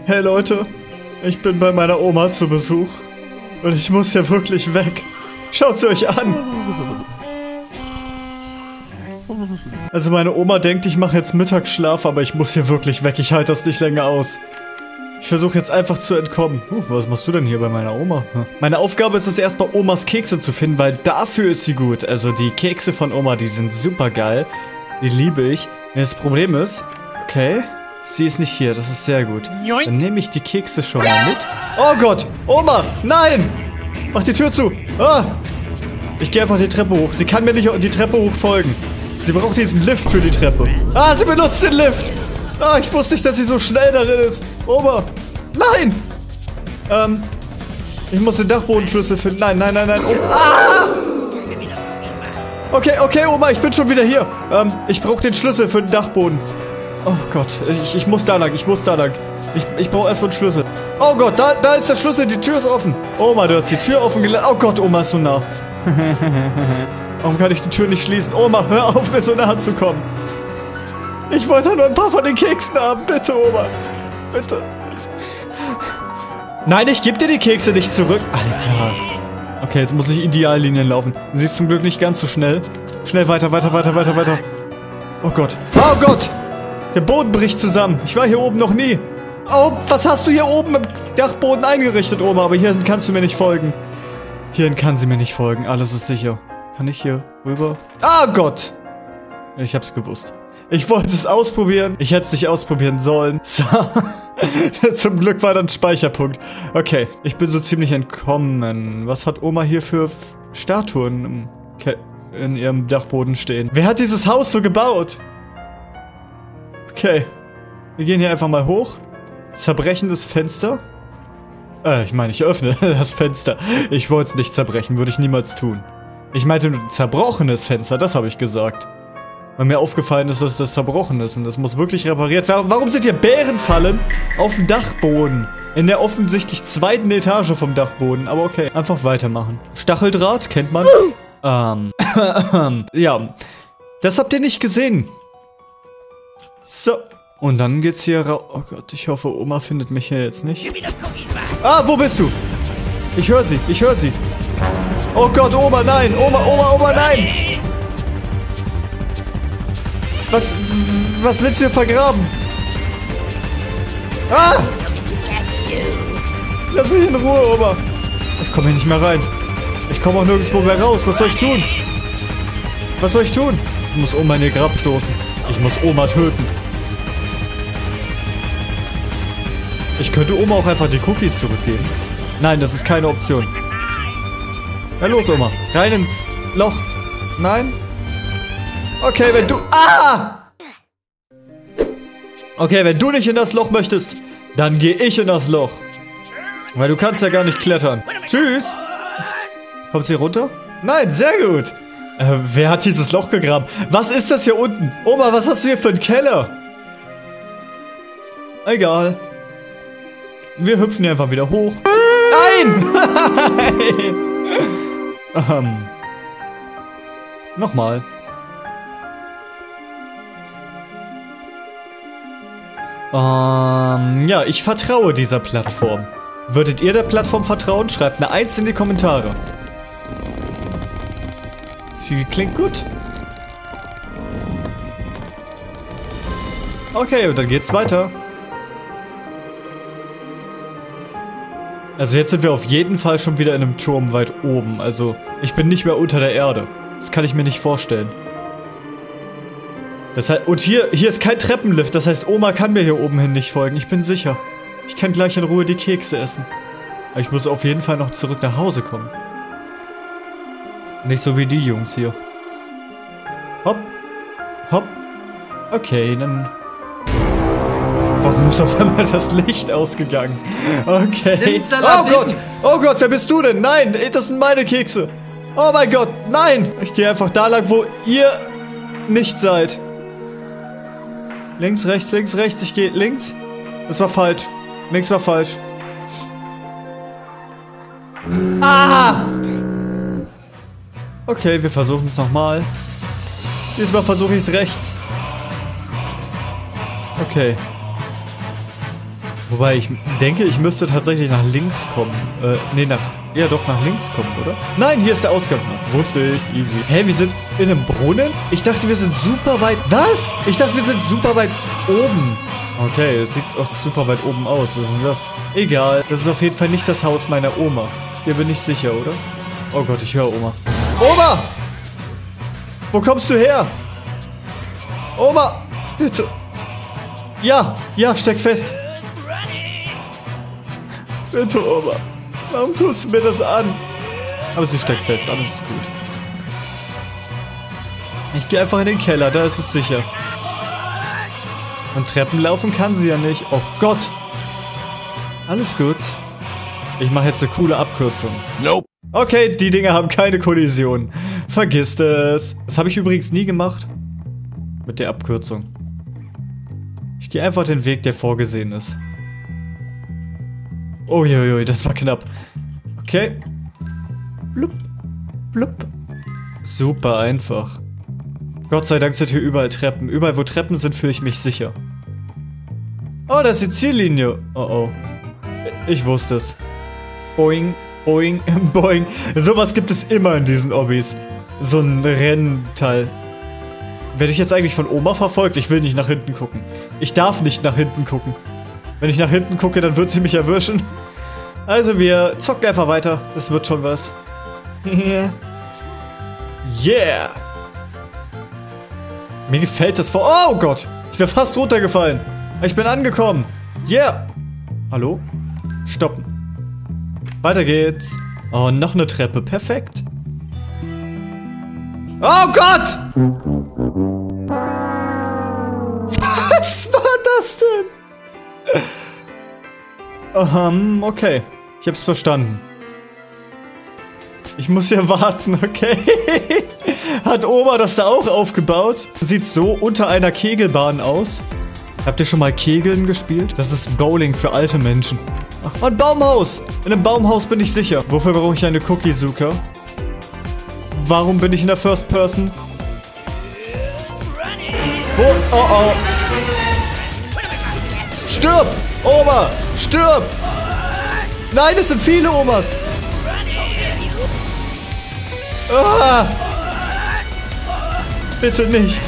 Hey Leute, ich bin bei meiner Oma zu Besuch. Und ich muss ja wirklich weg. Schaut sie euch an. Also meine Oma denkt, ich mache jetzt Mittagsschlaf, aber ich muss hier wirklich weg. Ich halte das nicht länger aus. Ich versuche jetzt einfach zu entkommen. Was machst du denn hier bei meiner Oma? Meine Aufgabe ist es erstmal, Omas Kekse zu finden, weil dafür ist sie gut. Also die Kekse von Oma, die sind super geil. Die liebe ich. Das Problem ist, okay, sie ist nicht hier. Das ist sehr gut. Dann nehme ich die Kekse schon mal mit. Oh Gott, Oma, nein! Mach die Tür zu. Ah! Ich gehe einfach die Treppe hoch. Sie kann mir nicht die Treppe hoch folgen. Sie braucht diesen Lift für die Treppe. Ah, sie benutzt den Lift. Ah, ich wusste nicht, dass sie so schnell darin ist. Oma. Nein. Ich muss den Dachbodenschlüssel finden. Nein, nein, nein, nein. Oh. Ah! Okay, okay, Oma, ich bin schon wieder hier. Ich brauche den Schlüssel für den Dachboden. Oh Gott, ich muss da lang, ich muss da lang. Ich brauche erstmal einen Schlüssel. Oh Gott, da ist der Schlüssel, die Tür ist offen. Oma, du hast die Tür offen gelassen. Oh Gott, Oma ist so nah. Warum kann ich die Tür nicht schließen? Oma, hör auf, mir so nah zu kommen. Ich wollte nur ein paar von den Keksen haben. Bitte, Oma. Bitte. Nein, ich gebe dir die Kekse nicht zurück. Alter. Okay, jetzt muss ich Ideallinien laufen. Sie ist zum Glück nicht ganz so schnell. Schnell weiter, weiter, weiter, weiter, weiter. Oh Gott. Oh Gott. Der Boden bricht zusammen. Ich war hier oben noch nie. Oh, was hast du hier oben im Dachboden eingerichtet, Oma? Aber hierhin kannst du mir nicht folgen. Hierhin kann sie mir nicht folgen. Alles ist sicher. Kann ich hier rüber? Ah, Gott. Ich hab's gewusst. Ich wollte es ausprobieren. Ich hätte es nicht ausprobieren sollen. So. Zum Glück war dann Speicherpunkt. Okay. Ich bin so ziemlich entkommen. Was hat Oma hier für Statuen in ihrem Dachboden stehen? Wer hat dieses Haus so gebaut? Okay. Wir gehen hier einfach mal hoch. Zerbrechendes Fenster. Ich meine, ich öffne das Fenster. Ich wollte es nicht zerbrechen. Würde ich niemals tun. Ich meinte nur zerbrochenes Fenster. Das habe ich gesagt. Weil mir aufgefallen ist, dass das zerbrochen ist. Und das muss wirklich repariert werden. Warum sind hier Bärenfallen auf dem Dachboden? In der offensichtlich zweiten Etage vom Dachboden. Aber okay, einfach weitermachen. Stacheldraht, kennt man. Ja. Das habt ihr nicht gesehen. So. Und dann geht's hier raus. Oh Gott, ich hoffe, Oma findet mich hier jetzt nicht. Ah, wo bist du? Ich höre sie, ich höre sie. Oh Gott, Oma, nein. Oma, nein. Was willst du hier vergraben? Ah! Lass mich in Ruhe, Oma. Ich komme hier nicht mehr rein. Ich komme auch nirgendwo mehr raus. Was soll ich tun? Was soll ich tun? Ich muss Oma in ihr Grab stoßen. Ich muss Oma töten. Ich könnte Oma auch einfach die Cookies zurückgeben. Nein, das ist keine Option. Na los, Oma. Rein ins Loch. Nein? Okay, wenn du... Ah! Okay, wenn du nicht in das Loch möchtest, dann gehe ich in das Loch. Weil du kannst ja gar nicht klettern. Tschüss. Kommt sie runter? Nein, sehr gut. Wer hat dieses Loch gegraben? Was ist das hier unten? Oma, was hast du hier für einen Keller? Egal. Wir hüpfen hier einfach wieder hoch. Nein! Nein! Nochmal. Ja, ich vertraue dieser Plattform. Würdet ihr der Plattform vertrauen? Schreibt eine 1 in die Kommentare. Sie klingt gut. Okay, und dann geht's weiter. Also jetzt sind wir auf jeden Fall schon wieder in einem Turm weit oben. Also ich bin nicht mehr unter der Erde. Das kann ich mir nicht vorstellen. Das heißt, und hier ist kein Treppenlift. Das heißt, Oma kann mir hier oben hin nicht folgen. Ich bin sicher. Ich kann gleich in Ruhe die Kekse essen. Aber ich muss auf jeden Fall noch zurück nach Hause kommen. Nicht so wie die Jungs hier. Hopp. Hopp. Okay, dann... Warum ist auf einmal das Licht ausgegangen? Okay. Oh Gott! Oh Gott, wer bist du denn? Nein, das sind meine Kekse. Oh mein Gott, nein! Ich gehe einfach da lang, wo ihr nicht seid. Links, rechts, ich gehe links. Das war falsch. Links war falsch. Ah! Okay, wir versuchen es nochmal. Diesmal versuche ich es rechts. Okay. Wobei ich denke, ich müsste tatsächlich nach links kommen. Ja doch, nach links kommen, oder? Nein, hier ist der Ausgang. Wusste ich, easy. Hä, wir sind in einem Brunnen? Ich dachte, wir sind super weit... Was? Ich dachte, wir sind super weit oben. Okay, das sieht auch super weit oben aus. Was ist denn das? Egal, das ist auf jeden Fall nicht das Haus meiner Oma. Hier bin ich sicher, oder? Oh Gott, ich höre Oma. Oma! Wo kommst du her? Oma! Bitte! Ja, steck fest. Bitte, Oma. Warum tust du mir das an? Aber sie steckt fest, alles ist gut. Ich gehe einfach in den Keller, da ist es sicher. Und Treppen laufen kann sie ja nicht. Oh Gott. Alles gut. Ich mache jetzt eine coole Abkürzung. Nope. Okay, die Dinger haben keine Kollision. Vergisst es. Das habe ich übrigens nie gemacht. Mit der Abkürzung. Ich gehe einfach den Weg, der vorgesehen ist. Uiuiui, das war knapp. Okay. Blub. Blub. Super einfach. Gott sei Dank sind hier überall Treppen. Überall, wo Treppen sind, fühle ich mich sicher. Oh, das ist die Ziellinie. Oh, oh. Ich wusste es. Boing, boing, boing. Sowas gibt es immer in diesen Obbys. So ein Rennteil. Werde ich jetzt eigentlich von Oma verfolgt? Ich will nicht nach hinten gucken. Ich darf nicht nach hinten gucken. Wenn ich nach hinten gucke, dann wird sie mich erwischen. Also wir zocken einfach weiter. Das wird schon was. Yeah. Mir gefällt das vor... Oh Gott. Ich wäre fast runtergefallen. Ich bin angekommen. Yeah. Hallo? Stoppen. Weiter geht's. Oh, noch eine Treppe. Perfekt. Oh Gott! Was war das denn? Okay. Ich hab's verstanden. Ich muss hier warten, okay? Hat Oma das da auch aufgebaut? Sieht so unter einer Kegelbahn aus. Habt ihr schon mal Kegeln gespielt? Das ist Bowling für alte Menschen. Ach, ein Baumhaus! In einem Baumhaus bin ich sicher. Wofür brauche ich eine Cookie-Zucker? Warum bin ich in der First Person? Oh, oh, oh. Stirb! Oma! Stirb! Nein, es sind viele Omas! Ah! Bitte nicht!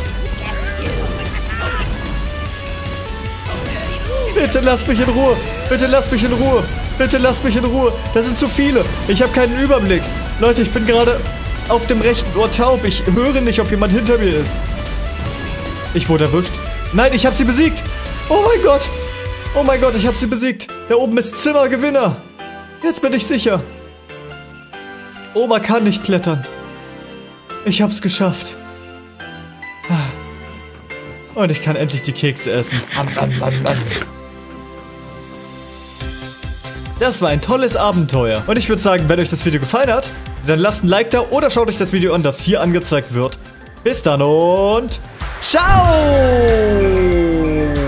Bitte lasst mich in Ruhe! Bitte lasst mich in Ruhe! Bitte lasst mich in Ruhe! Das sind zu viele! Ich habe keinen Überblick! Leute, ich bin gerade auf dem rechten Ohr taub. Ich höre nicht, ob jemand hinter mir ist. Ich wurde erwischt. Nein, ich habe sie besiegt! Oh mein Gott! Oh mein Gott, ich habe sie besiegt! Da oben ist Zimmergewinner! Jetzt bin ich sicher! Oma kann nicht klettern. Ich hab's geschafft. Und ich kann endlich die Kekse essen. Das war ein tolles Abenteuer. Und ich würde sagen, wenn euch das Video gefallen hat, dann lasst ein Like da oder schaut euch das Video an, das hier angezeigt wird. Bis dann und ciao!